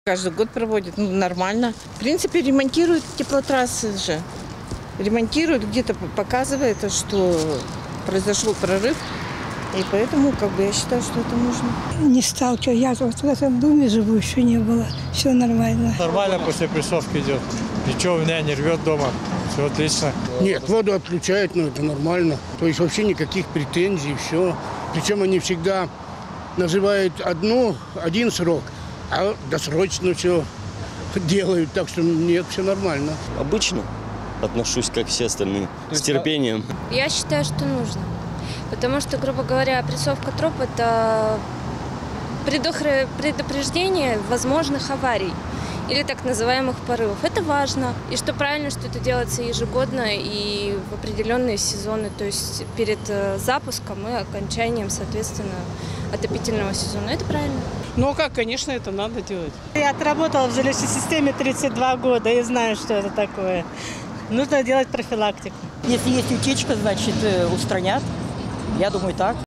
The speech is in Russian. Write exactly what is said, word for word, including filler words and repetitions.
Каждый год проводят, ну, нормально. В принципе, ремонтируют теплотрассы же. Ремонтируют, где-то показывает, что произошел прорыв. И поэтому, как бы, я считаю, что это нужно. Не сталкиваюсь. Я вот в этом доме живу, еще не было. Все нормально. Нормально после прессовки идет. Ничего у меня не рвет дома. Все отлично. Нет, воду отключают, но это нормально. То есть вообще никаких претензий, все. Причем они всегда называют одну, один срок, а досрочно все делают. Так что нет, все нормально. Обычно отношусь, как все остальные, с терпением. Я считаю, что нужно. Потому что, грубо говоря, прессовка троп – это предупреждение возможных аварий или так называемых порывов. Это важно. И что правильно, что это делается ежегодно и в определенные сезоны, то есть перед запуском и окончанием, соответственно, отопительного сезона. Это правильно. Ну как, конечно, это надо делать. Я отработала в жилищной системе тридцать два года и знаю, что это такое. Нужно делать профилактику. Если есть утечка, значит, устранят. Я думаю, так.